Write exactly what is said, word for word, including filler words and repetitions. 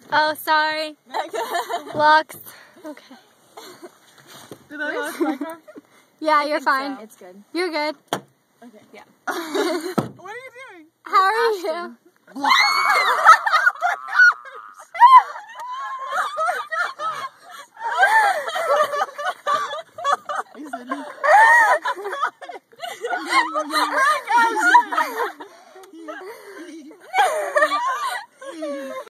Oh, sorry. Lux. Okay. Did I lost my car? Yeah, you're fine. So. It's good. You're good. Okay. Yeah. What are you doing? How are you? He's in